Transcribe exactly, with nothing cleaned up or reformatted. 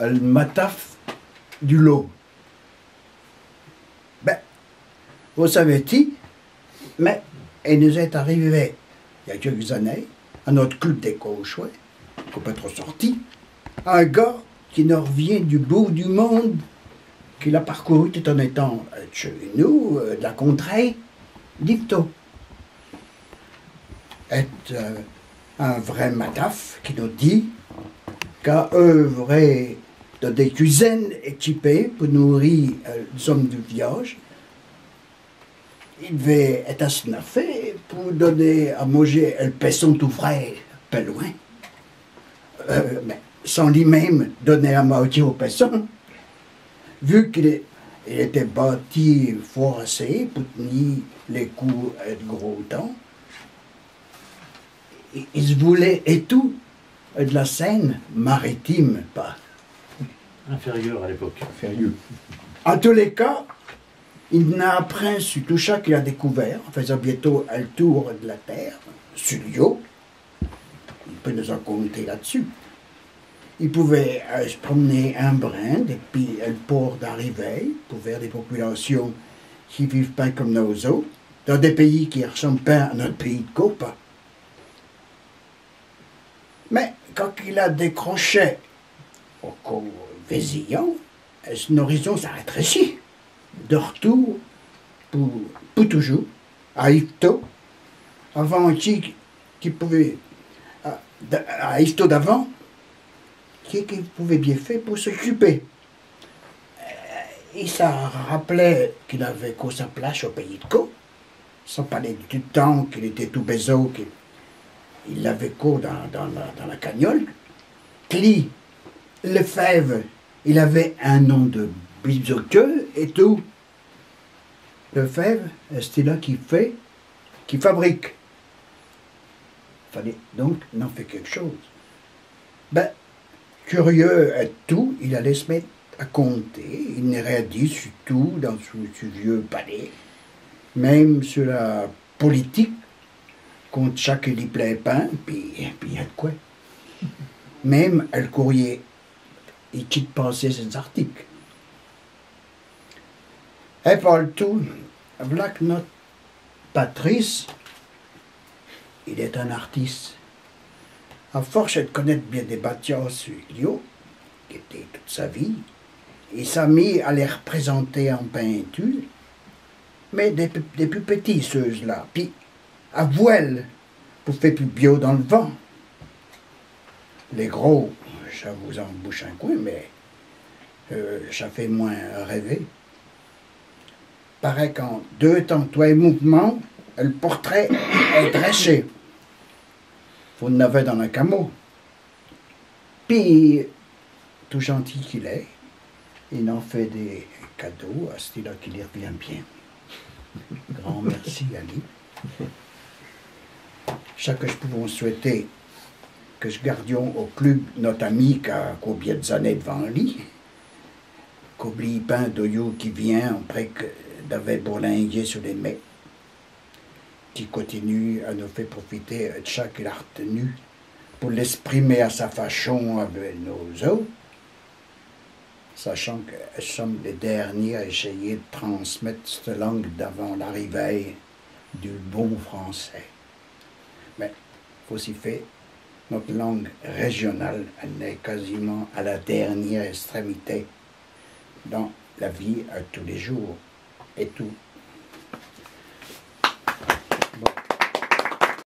le mataf du lot. Ben, vous savez-tu, mais il nous est arrivé, il y a quelques années, à notre club des Cauchois, qu'on peut être sorti, un gars qui nous revient du bout du monde, qu'il a parcouru tout en étant de chez nous, de la contrée, d'Yvetot. Est euh, un vrai mataf qui nous dit qu'a œuvré de des cuisines équipées pour nourrir euh, les hommes du village. Il devait être asnaffé pour donner à manger le paisson tout frais, pas loin. Euh, mais sans lui-même donner à manger au paisson, vu qu'il était bâti fort assez pour tenir les coups de gros temps. Il se voulait et tout de la Seine maritime, pas inférieur à l'époque. Inférieur. En tous les cas, il n'a appris sur tout ça qu'il a découvert, en faisant bientôt un tour de la Terre, sur l'eau. Il peut nous en compter là-dessus. Il pouvait euh, se promener un brin depuis le port d'arrivée pour vers des populations qui ne vivent pas comme nous autres, dans des pays qui ne ressemblent pas à notre pays de Copa. Mais quand il a décroché au cours Vézillon, son horizon s'est rétréci. De retour pour, pour toujours à Yvetot, avant qui, qui pouvait à, à Yvetot d'avant, qui, qui pouvait bien faire pour s'occuper. Il s'en rappelait qu'il avait qu'au sa place au pays de Caux, sans parler du temps qu'il était tout bézo, qu'il avait qu'au dans, dans, la, dans la cagnole. Cli, Lefebvre, il avait un nom de bisoqueux et tout. Lefebvre, c'est là qui fait, qui fabrique. Il fallait donc en faire quelque chose. Ben, curieux à tout, il allait se mettre à compter. Il n'aurait dit sur tout dans ce vieux palais, même sur la politique, contre chaque lit plein pain, puis il y a de quoi. Même le courrier, il quitte passer ses articles. Et par le tout, voilà que notre Patrice, il est un artiste. À force de connaître bien des bâtiments sur Lyon, qui était toute sa vie, il s'est mis à les représenter en peinture, mais des, des plus petits, ceux-là, puis à voile, pour faire plus bio dans le vent. Les gros, ça vous en bouche un coin, mais euh, ça fait moins rêver. Paraît qu'en deux temps, toi et mouvement, le portrait est dressé. Vous en avez dans un camo. Puis, tout gentil qu'il est, il en fait des cadeaux à ce là qui lui revient bien. Grand merci à lui. Chaque que je pouvais souhaiter que je gardions au club notre ami qui a combien d'années devant lui, qu'oublie pas un doyou qui vient après que d'avait bourlingué sur les mets, qui continue à nous faire profiter de chaque qu'il a retenu pour l'exprimer à sa façon avec nos autres, sachant que nous sommes les derniers à essayer de transmettre cette langue d'avant l'arrivée du bon français. Mais il faut s'y faire, notre langue régionale, elle est quasiment à la dernière extrémité dans la vie à tous les jours et tout.